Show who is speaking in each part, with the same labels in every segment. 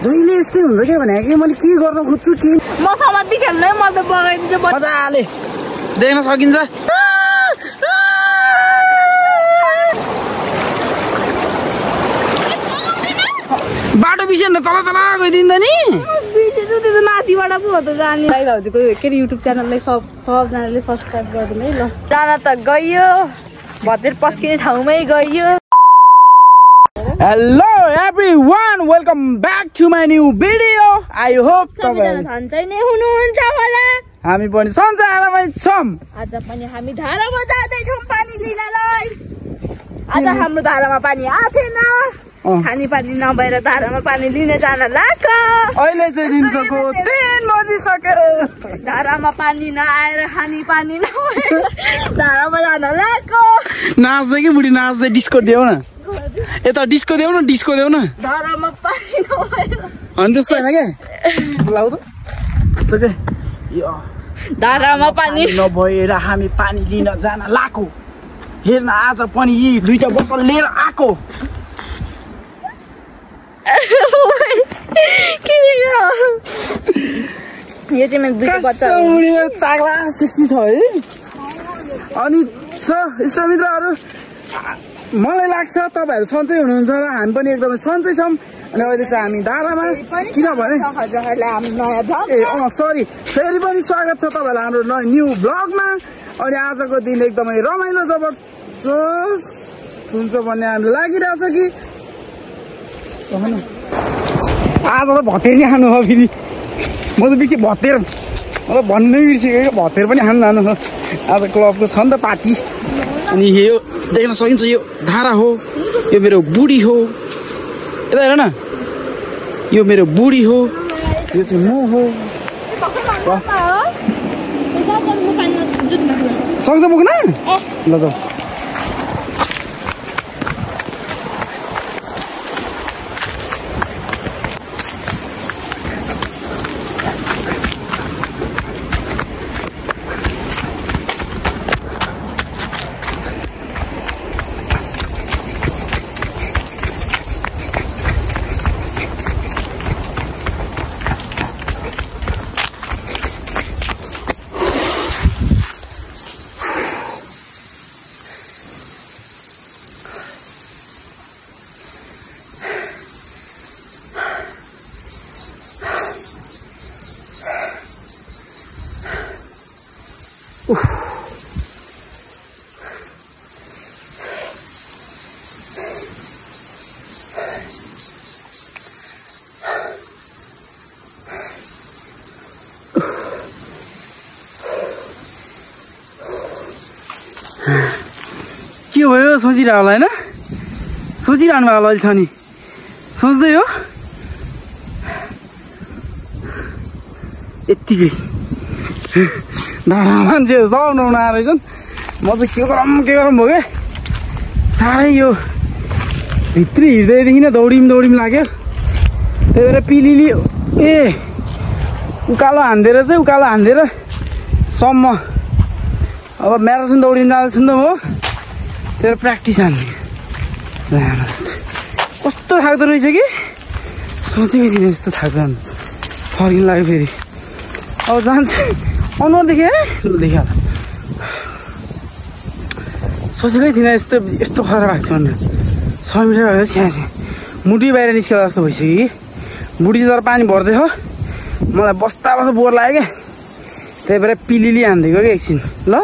Speaker 1: जहिले यस्तै हुन्छ क्या भने कि मैले के गर्न खोज्छु के
Speaker 2: म समाति खेल्नै म त बगाइदिन्छु
Speaker 1: मजाले देख्न सकिन्छ बाटो बिर्सेन तल तल गइदिँदा नि
Speaker 2: बिर्सेछु त्यो माथिबाट पो हो त जाने लाइक हजुरको के अरे युट्युब च्यानललाई सबजनाले सब्सक्राइब गरिदिनु है ल जान त गयो भतेर पस्किने ठाउँमै गयो
Speaker 1: hello everyone welcome back to my new video I hope
Speaker 2: सबैजना सन्चै नै हुनुहुन्छ होला
Speaker 1: हामी पनि सन्चै आरामै छौं
Speaker 2: आज पनि हामी धारामा जाँदैछौँ पानी लिनलाई आज हाम्रो धारामा पानी आथेन खानी पानी नभएर धारामा पानी लिन जान लाग्यो
Speaker 1: अहिले चाहिँ दिउँसोको 3 बजिसक्यो
Speaker 2: धारामा पानी नआएर खानी पानी नभएर धारामा जान लाग्यो
Speaker 1: नाच्दै कि बुढी नाच्दै डिस्को देऊ न यता डिस्को देऊ न
Speaker 2: धारामा पानी नभएर
Speaker 1: अनि त्यस्तो होइन क्या लाउ त त्यस्तो के
Speaker 2: धारामा पानी
Speaker 1: नभएर हामी पानी लिन जान लाग्यो हेर्न आज पनि यी दुईटा बोतल लिएर आएको
Speaker 2: यो चाहिँ मेरो दुईटा बच्चा
Speaker 1: चाग्ला सेक्सी छ है अनि यसो मित्रहरू मलाई लाग्छ तपाईहरु सन्चै हुनुहुन्छ र हामी पनि एकदमै सन्चै छौं अनि अहिले चाहिँ हामी धारामा किनभने सरी फेरि पनि स्वागत छ तपाईहरुलाई हाम्रो न्यू ब्लगमा अनि आजको दिन एकदमै रमाइलो जबरजस्त हुन्छ भन्ने हामी लागिरहेछ कि आज त भतेर नि खानु हो फेरि म त बिर्सेँ भतेर म त भन्नै बिर्सेको भतेर पनि खानु जानु हो आज क्लबको छ नि त पार्टी अनि यो देख्न सकिन्छ यो धारा हो यो मेरो बुढी हो यता हेर न यो मेरो बुढी हो यो चाहिँ म हो सक्छ बोक्न ल जाऊ के भयो सोचिरह होला हैन सोचिरहनु भयो अहिले छ नि सोच्दै हो यतिकै मान्छे सब नुहाउन आएर रहेछन् म चाहिँ के गरौँ भयो क्या साह्रै यो भित्री हिँड्दैदेखि नै दौडिम लाग्यो त्यही भएर पिलिली ए उकालो हान्दिएर सम्म अब म्याराथन दौडिन जाँदैछु नि त म त्यही प्र्याक्टिस हान्ने कस्तो थाक्दो रहेछ कि सोचेकै थिइनँ यस्तो थाक्दैन फर्किनु लाग्यो फेरि अब जान्छु अनुहार देखेँ देखिहाल सोचेकै थिइनँ यस्तो खतरा भएको छ भनेर 6 मिटर भएर छ्या मुटुै बाहिर निस्केर जस्तो भइसक्यो कि बुढी तर पानी भर्दै हो मलाई बस्दा बोर लाग्यो क्या त्यही भएर पिलिली हान्दिएको कि एकछिन ल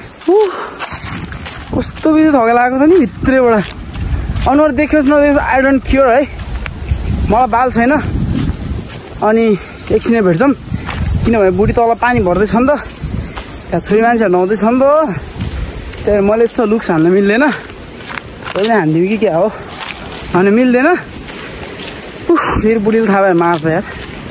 Speaker 1: कस्तो बित्थै थका लागेको छ नि भित्रैबाट अनुहार देखोस् नदेखोस् आई डोन्ट केयर है मलाई बाल छैन अनि एकछिनै भेट्छौँ किनभने बुढी तल पानी भर्दैछ नि त त्यहाँ छोरी मान्छेहरू नुहाउँदैछ नि त त्यही मैले यस्तो लुक्स हाल्न मिल्दैन कहिले हानिदिउँ कि क्या हो अनि मिल्दैन फेरि बुढीले थाहा भयो मार्छ यार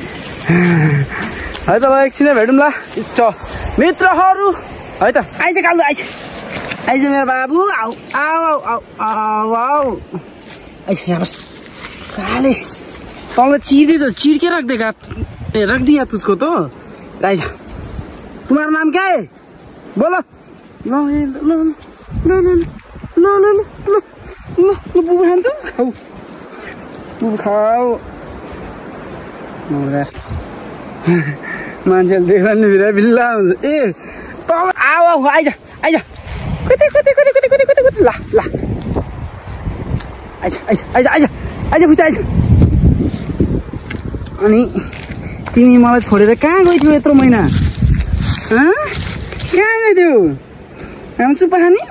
Speaker 1: है त ल एकछिनै भेटौँ ल इष्ट मित्रहरू है त आइज कालु आइज मेरो बाबु आऊ आऊ आऊ आऊ आऊ आइज यहाँ बस साले तँलाई चिर्दैछ चिर्के रखिदिएका ए रखिदिया तुझको तो आइज तुम्हारा नाम क्या है बोलो ल ल ल ल ल ल ल ल बुबु खान्छौ खाऊ बुबु खाऊ मान्छेले देख्दा नि भित्र बिल्ला हुन्छ ए तल आऊ आइज आइज कति कति कति कति कति कति कति ल ल आइज आइज आइज आइज आइज बुझ आइज अनि तिमी मलाई छोडेर कहाँ गइथियौ यत्रो महिना कहाँ गइथियौ हामी चुप्पा खाने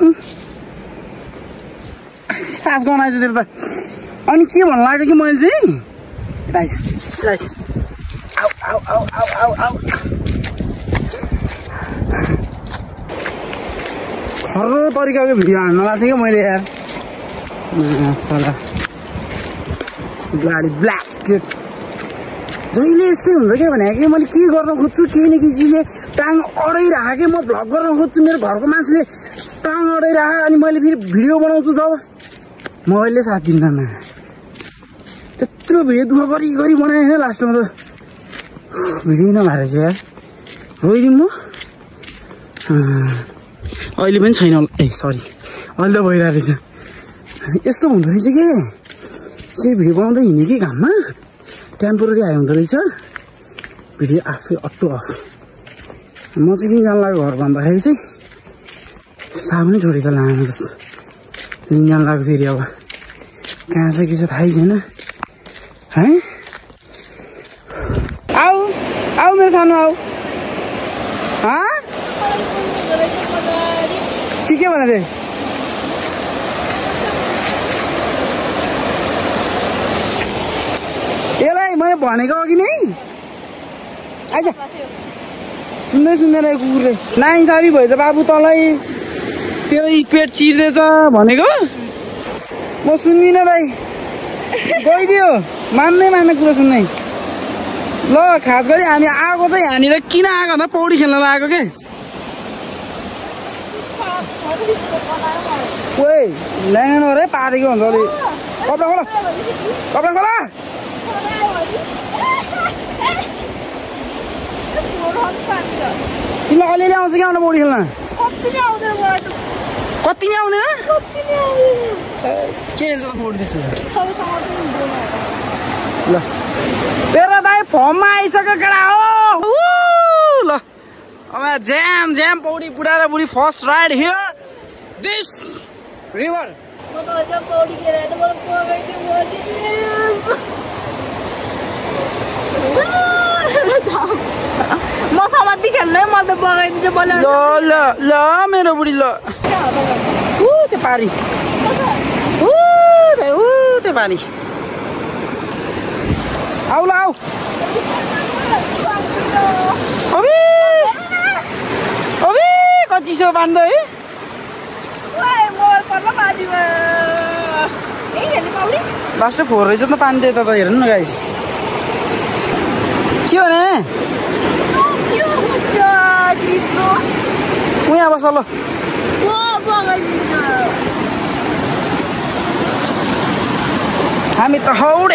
Speaker 1: सास गनाएछ तेरो त अनि के भन्नु लाग्यो कि मैले चाहिँ आइज आइज आउ आउ आउ आउ आउ आउ खर्रो तरिकाको भिडियो हान्न लाग्थेँ क्या मैले यार साला ब्लाडी ब्लास्टेड जहिले यस्तै हुन्छ क्या भने कि मैले के गर्न खोज्छु केही न केही चिजले टाङ अडाइराख कि म भ्लग गर्न खोज्छु मेरो घरको मान्छेले टाङ अडाइराख अनि मैले फेरि भिडियो बनाउँछु जब मोबाइलले साथ दिँदैन त्यत्रो भिडियो दुःख गरी गरी बनाएँ होइन लास्टमा त भिडियो नभएर चाहिँ यार रोइदिउँ म अहिले पनि छैन ए सरी अहिले त भइरहेको रहेछ यस्तो हुँदो रहेछ कि यसरी भिडियो बनाउँदै हिँड्यो कि घाममा टेम्पोररी आयो हुँदो रहेछ भिडियो आफै अटो अफ म चाहिँ किन जानु लाग्यो घर भन्दाखेरि चाहिँ साबुनै छोडेछ लानु जस्तो लिन जानु लाग्यो फेरि अब कहाँ छ के छ थाहै छैन है आऊ आऊ मेरो सानो आऊ के भने रे यसलाई मैले भनेको अघि नै आइज सुन्दै सुन्दैन कुकुरले नाइन्साफी भएछ बाबु तँलाई तेरो पेट चिर्दैछ भनेको म सुन्दिनँ दाइ गइदियो मान्नै मान्ने कुरा सुन्नै ल खास गरी हामी आएको चाहिँ यहाँनिर किन आएको भन्दा पौडी खेल्न आएको के ओए ल्याएन अरे पारेको हुन्छ अलि कपडा खोला कपडा खोला तिमीलाई अलिअलि आउँछ कि आउनु पौडी खेल्न कति नै आउँदैन के हुन्छ पौडी त्यसो ल तेरो दाइ फर्ममा आइसक्यो केटा हो ल अब ज्याम ज्याम पौडी बुढा र बुढी first ride here this river
Speaker 2: म समाति खेल्नै म त बगाइदिन्छु ल
Speaker 1: ल ल मेरो बुढी ल त्यो पारी त्यो पारी आऊ ल आऊ अबे कति सो बान्दै है लास्ट फोर रहेछ त पानी त्यता त हेर्नु न गाइस के भने उहाँ बस ल हामी त हौडे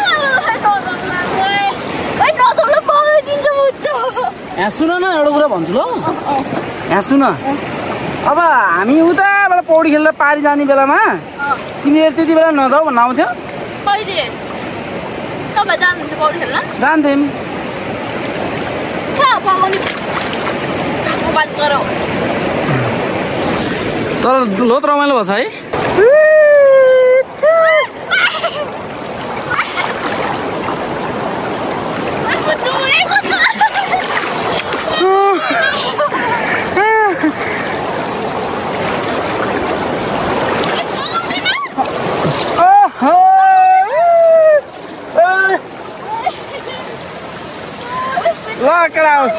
Speaker 1: यहाँ सुन न एउटा कुरा भन्छु ल यहाँ सुन अब हामी उताबाट पौडी खेल्दा पारी जाने बेलामा तिमीहरू त्यति बेला नजाऊ भन्न आउँथ्यो जान्थ्यौँ तर लोत रमाइलो भएछ है केटा हो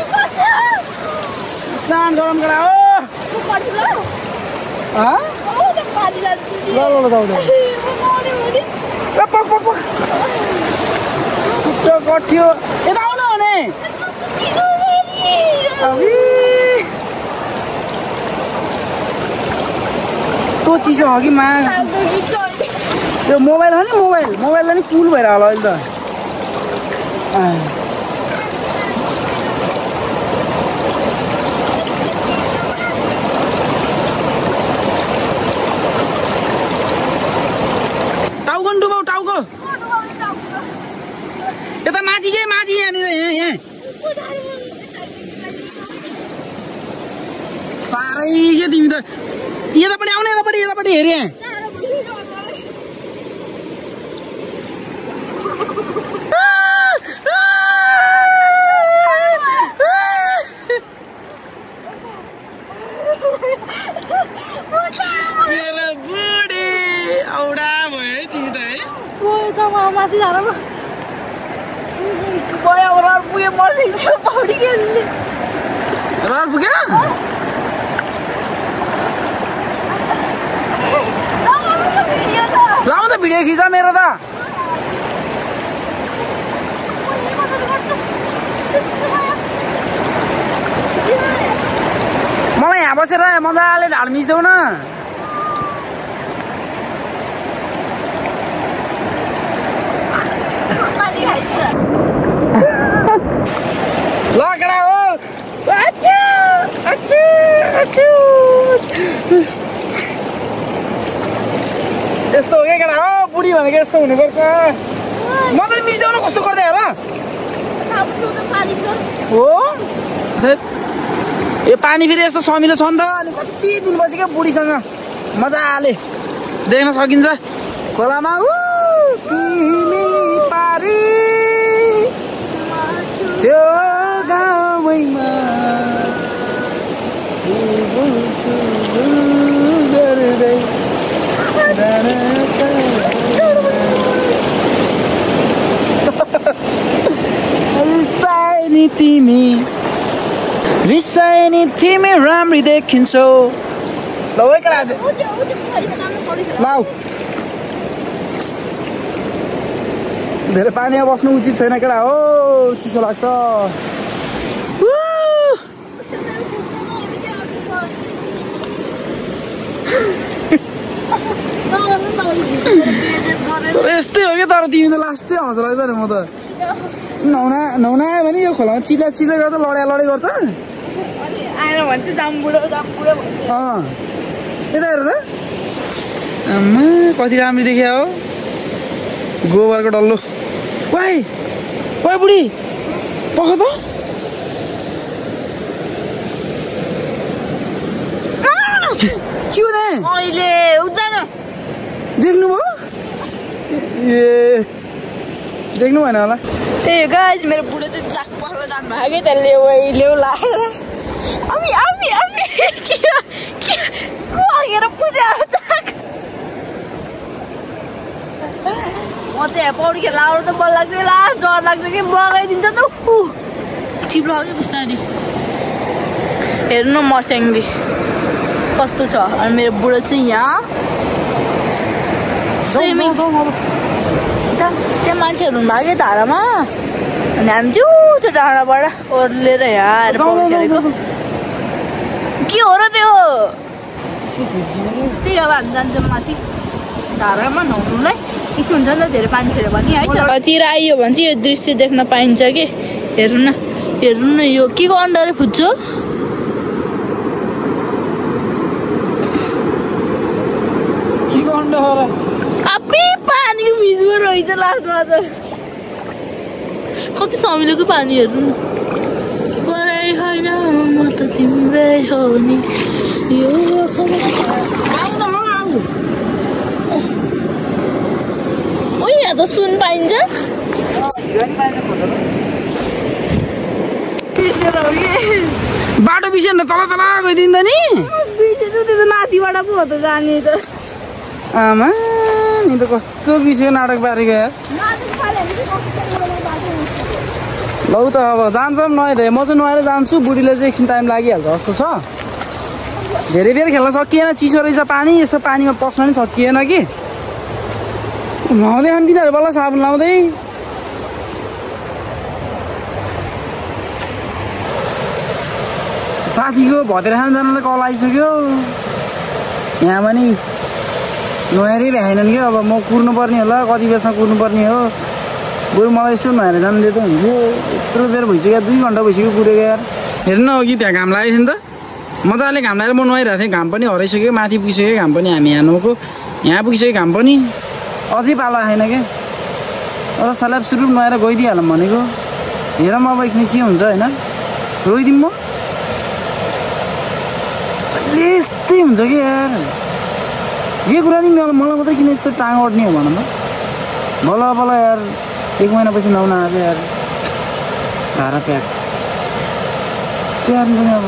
Speaker 1: स्नान गरम केटा हो गर्थ्यो यता आउन भने त्यो चिसो हो कि मा त्यो मोबाइल हो नि मोबाइललाई नि कुल भएर होला अहिले त टाउको माथि के माथि यहाँनिर यहाँ साह्रै के तिमी त यतापट्टि आउने यतापट्टि हेरे मेरो बुढी औडा भयो है तिमी त है
Speaker 2: माथि जान गयो रहर पुग्यो मर्दिन्छ पौडी खेल्ने
Speaker 1: रहर पुग्यो लाउ त भिडियो खिच मेरो त मलाई यहाँ बसेर मजाले ढाड मिच्देऊ न ल केटा हो यस्तो हो क्या केटा हो बुढी भनेको यस्तो हुनुपर्छ मजाले मिच्देऊ न कस्तो गर्दै हेर हो यो पानी फेरि यस्तो समिलो छ नि त अनि कति दिनपछि क्या बुढीसँग मजाले देख्न सकिन्छ खोलामा पारी त्यो गाउँमा रिसाए नि तिमी राम्री देखिन्छौ ल है केटा लाउ धेरै पानीमा बस्नु उचित छैन केटा हो चिसो लाग्छ तर यस्तै हो क्या तर तिमी त लास्टै हँस लाग्छ नि म त नुहाउन आयो भने यो खोलामा चिप्ला गर्दा लडाइ गर्छ
Speaker 2: आएर भन्छ जामबुढो
Speaker 1: यता हेर त आम्मा कति राम्रो देखिया हो गोबरको डल्लो वाइ बुढी पख त के हो
Speaker 2: अहिले उजान
Speaker 1: देख्नुभयो ए देख्नु भएन होला
Speaker 2: त्यही हो गाइज मेरो बुढो चाहिँ जाक पर्न जानुभयो कि त्यसले ल्याउ लाएर ami kira punya जाक म चाहिँ पौडी खेल्न आउनु त बल लाग्छ लास्ट डर लाग्छ कि बगाइदिन्छ त चिप्लो हो कि बिस्तारी हेर्नु मर्स्याङ्गी कस्तो छ अनि मेरो बुढो चाहिँ यहाँ स्विमिङ त्यहाँ मान्छेहरू हुनुभयो कि धारामा अनि हामी चाहिँ त्यो डाँडाबाट ओर्लेर यहाँ आएर पौडी खेलेको के हो र त्यो त्यही अब हामी जान्छौँ माथि धारामा नुहाउनुलाई चिसो हुन्छ नि त धेरै पानी खेल्यो भने है तिर आइयो भने चाहिँ यो दृश्य देख्न पाइन्छ कि हेर्नु न यो के को अन्डा फुच्चो
Speaker 1: के को अन्डा हो र
Speaker 2: अपे पानीको बिचमा रहेछ लास्टमा त कति समिलोको पानी हेर्नु पराइ होइन म त तिम्रै हो नि यो यहाँ त सुन पाइन्छ
Speaker 1: बाटो बिर्सेन तल गइदिन्छ नि
Speaker 2: माथिबाट पो हो त जाने त
Speaker 1: आमा नि त कस्तो बिर्सेको नाटक पारेको यार लौ त अब जान्छौँ नुहाइदिए म चाहिँ नुहाएर जान्छु बुढीले चाहिँ एकछिन टाइम लागिहाल्छ जस्तो छ धेरै बेर खेल्न सकिएन चिसो रहेछ पानी यसो पानीमा पस्न पनि सकिएन कि नुहाउँदै अनि तिनीहरू बल्ल साबुन लाउँदै साथीको भतेर खान जानलाई कल आइसक्यो यहाँ पनि नुहाएरै भ्याएनन् क्या अब म कुर्नु पर्ने होला कति बेरसम्म कुर्नु पर्ने हो बरु मलाई यसो नुहाएर जानु दिएको हुन्थ्यो यत्रो बेर भइसक्यो 2 घन्टा भइसक्यो कुरेको यार हेर्नु अघि त्यहाँ घाम लागेको थियो नि त मजाले घाम लागेर म नुहाइरहेको थिएँ घाम पनि हराइसक्यो माथि पुगिसक्यो घाम पनि हामी यहाँ नुहाएको यहाँ पुगिसक्यो घाम पनि अझै पालो आएन क्या अरू सालाब सुरु नआएर गइदिइहालौँ भनेको हेर म अब एकछिन के हुन्छ होइन रोइदिउँ म यस्तै हुन्छ कि यार जे कुरा नि मलाई मात्रै किन यस्तो टाङ अट्ने हो भन त बल्ल बल्ल यार 1 महिनापछि नआउन आएको यार धारा प्याक स्याहार्नु पनि अब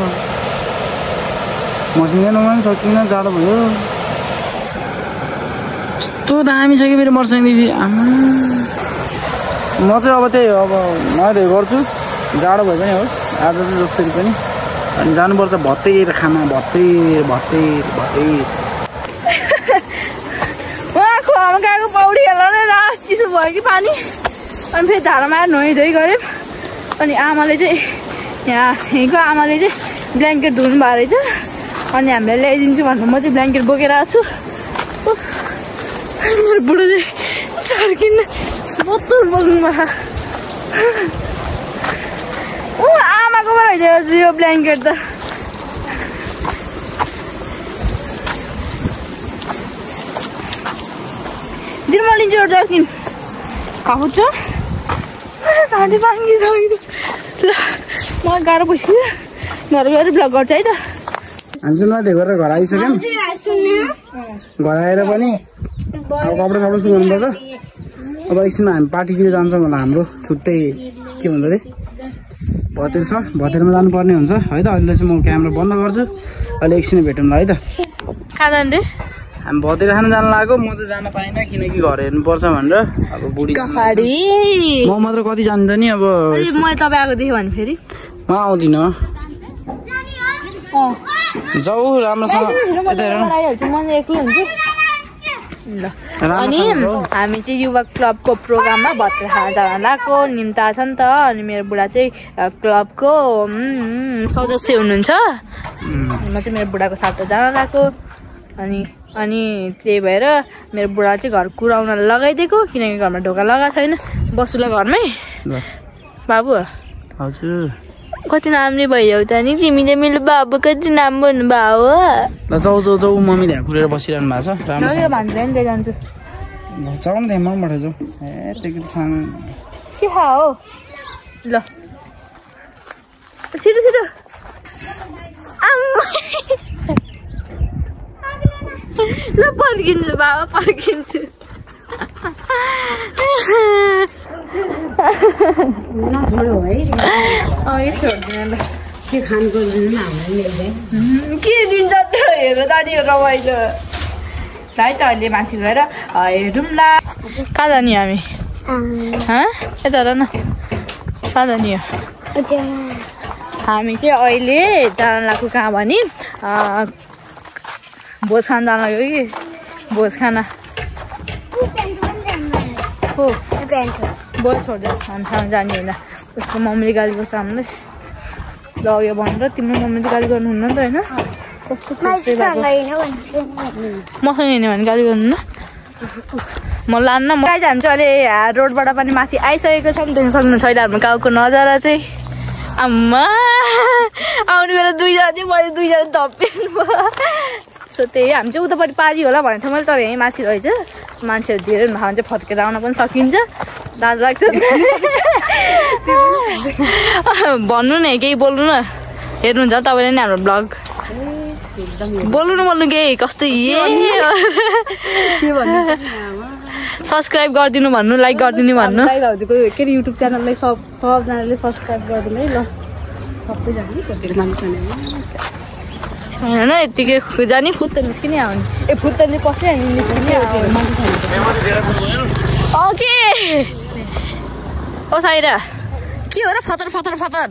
Speaker 1: मसिन नमाउनु सकिनँ जाडो भयो यस्तो दामी छ कि मेरो मर्साङ दिदी आमा म चाहिँ अब त्यही हो अब मैले गर्छु जाडो भयो पनि होस् आज चाहिँ जसरी पनि अनि जानुपर्छ भत्तेर खाना भत्तेर भत्तेर भत्तेर
Speaker 2: उहाँको आमा गएको पौडी हेर्दा चिसो भयो कि पानी अनि फेरि धारामा आएर नुहाइधुवाइ गऱ्यौँ अनि आमाले चाहिँ यहाँको आमाले चाहिँ ब्ल्याङ्केट धुनु भएको रहेछ अनि हामीलाई ल्याइदिन्छु भन्नु म चाहिँ ब्ल्याङ्केट बोकेर आएको छु मेरो बुढो चाहिँ चर्किन बोतल बोक्नु भएको आमाकोमा रहेछ यो ब्ल्याङ्केट त दिन म लिन्छु एउटा जर्किन खाउँछ घाँटी पाङ्गिसक्यो ल मलाई गाह्रो भइसक्यो घर गएर ब्लग गर्छ है त
Speaker 1: हामी चाहिँ गरेर घर आइसक्यौँ घर आएर पनि अब कपडा सपडा सुकाउनुपर्छ अब एकछिनमा हामी पार्टीतिर जान्छौँ होला हाम्रो छुट्टै के भन्छ अरे भतेर छ भतेरमा जानुपर्ने हुन्छ है त अहिले चाहिँ म क्यामेरा बन्द गर्छु अहिले एकछिन भेटौँला है त
Speaker 2: खाँदैन रे
Speaker 1: हामी भतेर खान जान लाग्यो म चाहिँ जान पाइनँ किनकि घर हेर्नुपर्छ भनेर अब बुढी म मात्र कति जान्छ नि अब
Speaker 2: म तपाईँ आएको देखेँ भने फेरि
Speaker 1: म आउँदिनँ जाऊ राम्रोसँग यता हेर
Speaker 2: म एक्लै हुन्छु ल अनि हामी चाहिँ युवा क्लबको प्रोग्राममा भतेर खाना जान लाग्यो निम्ता छ नि त अनि मेरो बुढा चाहिँ क्लबको सदस्य हुनुहुन्छ म चाहिँ मेरो बुढाको साथमा जान लाग्यो अनि त्यही भएर मेरो बुढा चाहिँ घर कुराउन लगाइदिएको किनकि घरमा ढोका लगाएको छैन बस्नुलाई घरमै बाबु
Speaker 1: हजुर
Speaker 2: कति नामले भइजाउ त नि तिमीले मेरो बाबु कति नाम भन्नुभयो हो
Speaker 1: ल जाऊ जाऊ जाऊ मम्मीले यहाँ कुरेर बसिरहनु भएको छ राम्रो
Speaker 2: भन्छ नि त्यही जान्छु
Speaker 1: जाउँ न मबाट जाउँ ए त्यो सानो
Speaker 2: के खा हो ल छिटो छिटो ल पर्खिन्छु बाबा पर्खिन्छु के दिन्छ हेर त नि रमाइलो है त अहिले मान्छे गएर हेरौँ ल कहाँ जाने हामी यता हेर न कहाँ जाने हामी चाहिँ अहिले जान लाग्यो कहाँ भने भोज खान जान लाग्यो कि भोज खाना हो बोल छोड्दै हामीसँग जाने होइन उसको मम्मीले गाली गर्छ हामीलाई ल यो भनेर तिम्रो मम्मीले गाली गर्नुहुन्न नि त होइन कस्तो मसँग हिँड्यो भने गाली गर्नुहुन्न म लान्न म कहीँ जान्छु अहिले रोडबाट पनि माथि आइसकेको छ नि देख्न सक्नुहुन्छ अहिले हाम्रो गाउँको नजारा चाहिँ आम्मा आउने बेला दुईजना चाहिँ मैले दुईजना धप्पिनु भयो सो त्यही हामी चाहिँ उतापट्टि पारी होला भनेको थिएँ मैले तर यहीँ माथि रहेछ मान्छेहरू धेरै हुनु भने चाहिँ फर्केर आउन पनि सकिन्छ लाज लाग्छ भन्नु न केही बोल्नु न हेर्नुहुन्छ तपाईँले नि हाम्रो ब्लग बोल्नु न बोल्नु केही कस्तो सब्सक्राइब गरिदिनु भन्नु लाइक गरिदिनु भन्नु
Speaker 3: के अरे युट्युब च्यानललाई सबजनाले सब्सक्राइब गरिदिनु है ल सबैजनाले
Speaker 2: होइन यत्तिकै जाने फुत्त निस्किने आउने ए फुत्त चाहिँ कसै निस्किने ओके ओ साइरा के हो र फतर फतर फतर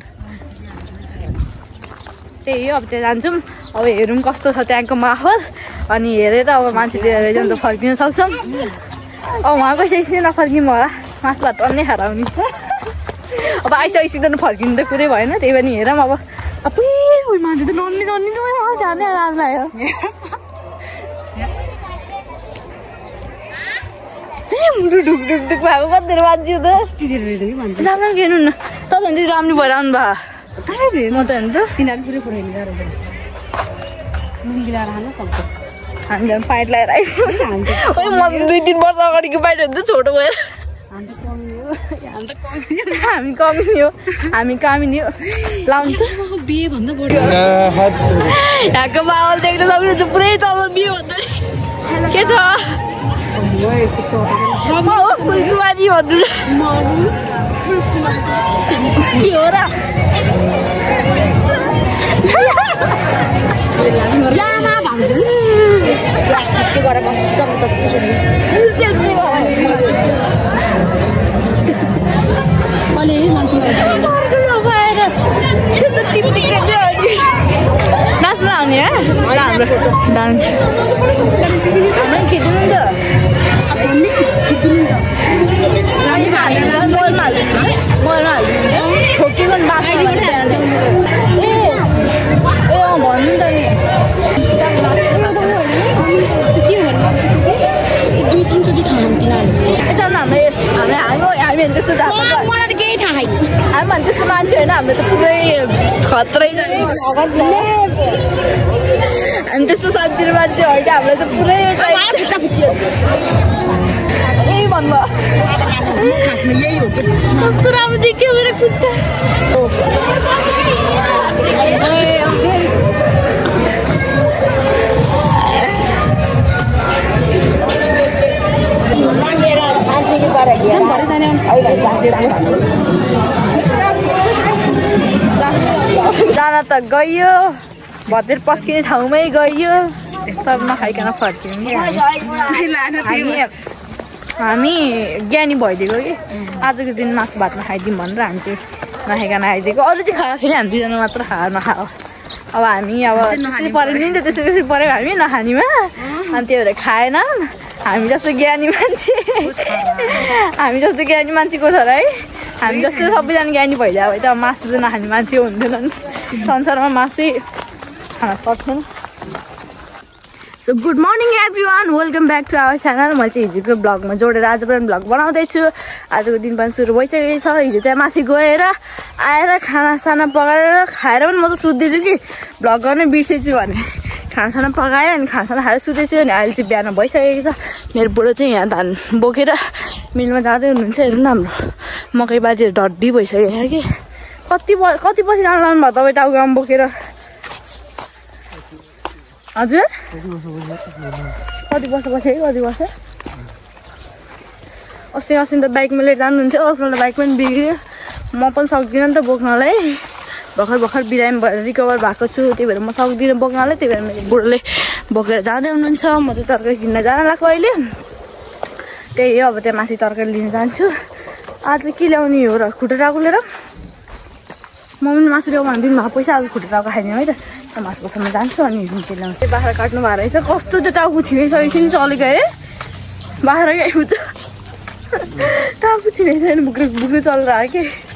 Speaker 2: त्यही हो अब त्यहाँ जान्छौँ अब हेरौँ कस्तो छ त्यहाँको माहौल अनि हेरेर अब मान्छे लिएर जान्छ फर्किन सक्छौँ अब उहाँ गइसकेपछि नफर्किनु होला मासु भात अन्नै खाएर आउने अब आइसकेपछि त फर्किनु त कुरै भएन त्यही पनि हेरौँ अब मान्छे त नन्नी जाने राम्रो लाग्यो मुटु ढुक ढुक ढुक भएको कति मान्छे त राम्रो हेर्नु न तपाईँ चाहिँ राम्रो भएर आउनु भयो म त हेर्नु त
Speaker 3: तिनीहरू पुरै पुऱ्याइनु गाह्रो
Speaker 2: हामी पाइट लगाएर आइसक्यो म 2-3 वर्ष अगाडिको पाइट छोटो भएर हामी कमी हो हामी कामिनी हो लाउनु त
Speaker 3: बिहे भन्दा बढी
Speaker 2: यहाँको माहौल देख्न सक्नुहुन्छ पुरै तल बिहे भन्दा के छ फुलकुमारी भन्नु के हो र
Speaker 3: लामा भाउजू त्यसकै गरेर बस्छ अलि मान्छे
Speaker 2: नाच्न आउने हाम्रो डान्स खिच्नु त मोलमा ठोकेको भन्नु त नि
Speaker 3: के भन्नु 2-3 चोटि खानु किन
Speaker 2: हामी त्यस्तो
Speaker 3: मलाई त केही थाहा छैन
Speaker 2: हामी त्यस्तो मान्छे होइन हाम्रो त पुरै खत्रै हामी त्यस्तो शान्तिर मान्छे होइन हाम्रो त पुरै यही भन्नु
Speaker 3: खासमा यही हो
Speaker 2: कस्तो राम्रो देखियो मेरो खुट्टा जान त गयो भतेर पस्किने ठाउँमै गयो तर नखाइकन फर्क्यौँ हामी ज्ञानी भइदिएको कि आजको दिन मासु भात नखाइदिउँ भनेर हामी चाहिँ नखाइकन आइदिएको अरू चाहिँ खाएको फेरि हामी 2 जना मात्र नखाऊ अब हामी अब त्यसरी पऱ्यो नि त त्यसरी पऱ्यो हामी नखानेमा अनि त्यो भएर खाएन हामी जस्तो ज्ञानी मान्छे को छ र है हामी जस्तो सबैजना ज्ञानी भइदियो भए त मासु चाहिँ नखाने मान्छे हुन्थेन संसारमा मासु खान सक्थेन so good morning everyone welcome back to our channel म चाहिँ हिजोको ब्लगमा जोडेर आज पनि ब्लग बनाउँदैछु आजको दिन पनि सुरु भइसकेको छ हिजो चाहिँ माथि गएर आएर खानासाना पकाएर खाएर पनि म त सुत्दैछु कि ब्लग गर्नै बिर्सेछु भने खानासाना पकाएँ अनि खानासाना खाएर सुतेछु अनि अहिले चाहिँ बिहान भइसकेको छ मेरो बुढो चाहिँ यहाँ धान बोकेर मिलमा जाँदै हुनुहुन्छ हेर्नु न हाम्रो मकै बारीहरू डड्डी भइसकेको छ कि कति पछि जानु लानु भयो तपाईँ टाउकामा बोकेर हजुर कति वर्ष पछि कति वर्ष अस्ति त बाइकमा लिएर जानुहुन्थ्यो अस्ति त बाइक पनि बिग्रियो म पनि सक्दिनँ नि त बोक्नलाई भर्खर बिरामी भएर रिकभर भएको छु त्यही भएर म सक्दिनँ बोक्नलाई त्यही भएर मेरो बुढोले बोकेर जाँदै हुनुहुन्छ म चाहिँ तरकारी किन्न जान लाग्यो अहिले त्यही हो अब त्यहाँ माथि तरकारी लिन जान्छु आज के ल्याउने हो र खुट्टा टाउको लिएर मम्मीले मासु ल्याऊ भने दिनुभएको पैसा आज खुट्टा टाउको खाइदिउँ है त मासु बसाउन जान्छु अनि के ल्याउँछु बाख्रा काट्नु भएको रहेछ कस्तो त्यो टाउको छिनाइसकेको नि चलेको है बाख्रा गाई हुन्छ टाउको छिनाइसक्यो बुक्नु चलेर आयो कि